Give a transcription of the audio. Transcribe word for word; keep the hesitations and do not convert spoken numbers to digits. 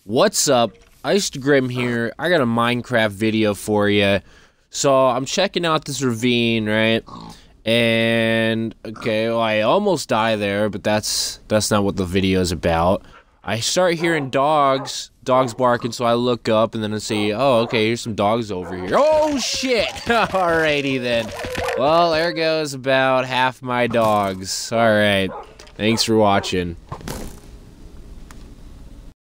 What's up? Iced Grim here. I got a Minecraft video for you. So I'm checking out this ravine, right? And okay, well, I almost die there, but that's that's not what the video is about. I start hearing dogs, dogs barking, so I look up and then I see, oh, okay, here's some dogs over here. Oh shit! Alrighty then. Well, there goes about half my dogs. Alright. Thanks for watching.